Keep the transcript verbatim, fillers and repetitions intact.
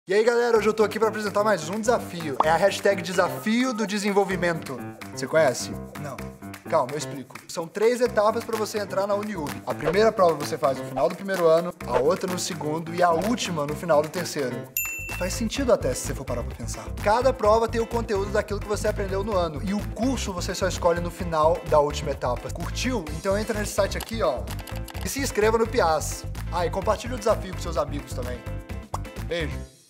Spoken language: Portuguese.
E aí galera, hoje eu tô aqui pra apresentar mais um desafio. É a hashtag Desafio do Desenvolvimento. Você conhece? Não. Calma, eu explico. São três etapas pra você entrar na Uniub. A primeira prova você faz no final do primeiro ano, a outra no segundo e a última no final do terceiro. Faz sentido até se você for parar pra pensar. Cada prova tem o conteúdo daquilo que você aprendeu no ano. E o curso você só escolhe no final da última etapa. Curtiu? Então entra nesse site aqui, ó. E se inscreva no Piaz. Ah, e compartilha o desafio com seus amigos também. Beijo.